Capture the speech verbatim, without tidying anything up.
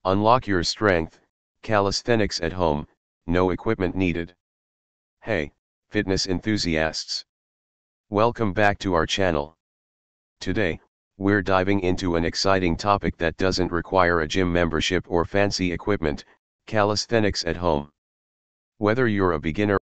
Unlock your strength, calisthenics at home, no equipment needed. Hey, fitness enthusiasts! Welcome back to our channel. Today, we're diving into an exciting topic that doesn't require a gym membership or fancy equipment, calisthenics at home. Whether you're a beginner